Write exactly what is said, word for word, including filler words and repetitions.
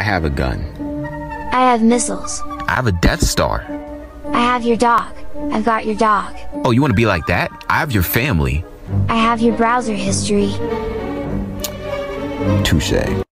have a gun. I have missiles. I have a Death Star. I have your dog. I've got your dog. Oh, you want to be like that? I have your family. I have your browser history. Touche.